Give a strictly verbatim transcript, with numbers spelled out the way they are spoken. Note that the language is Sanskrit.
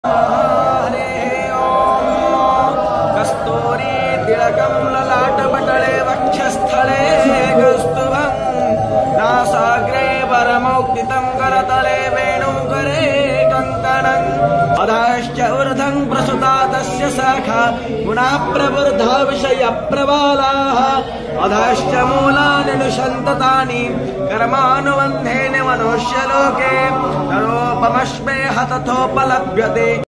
कस्तूरी तिलकं ललाटपटले वक्षस्थले कौस्तुभं नासाग्रे वरमौक्तितं करतले वेणुकरे कङ्कणम् अधश्च ऊर्ध्वं प्रसुता तस्य शाखा गुणाप्रवृद्धा विषयप्रबालाः अधश्च मूलानि निषन्ततानि कर्मानुबन्धेन मनुष्यलोके नरोपमश्मे हतथोपलभ्यते।